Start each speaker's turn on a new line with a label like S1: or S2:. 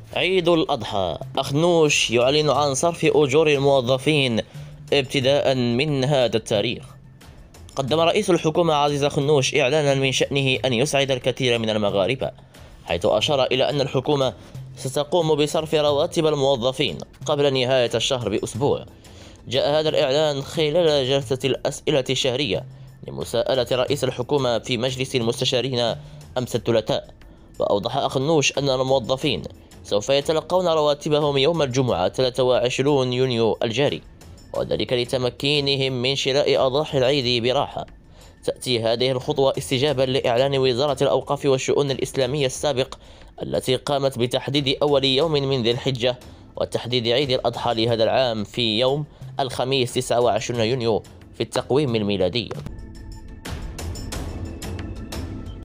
S1: عيد الأضحى. أخنوش يعلن عن صرف أجور الموظفين ابتداء من هذا التاريخ. قدم رئيس الحكومة عزيز خنوش إعلانا من شأنه أن يسعد الكثير من المغاربة، حيث أشار إلى أن الحكومة ستقوم بصرف رواتب الموظفين قبل نهاية الشهر بأسبوع. جاء هذا الإعلان خلال جلسة الأسئلة الشهرية لمساءلة رئيس الحكومة في مجلس المستشارين أمس الثلاثاء. وأوضح أخنوش أن الموظفين سوف يتلقون رواتبهم يوم الجمعة 23 يونيو الجاري، وذلك لتمكينهم من شراء أضاحي العيد براحة. تأتي هذه الخطوة استجابا لإعلان وزارة الأوقاف والشؤون الإسلامية السابق، التي قامت بتحديد أول يوم من ذي الحجة وتحديد عيد الأضحى لهذا العام في يوم الخميس 29 يونيو في التقويم الميلادي.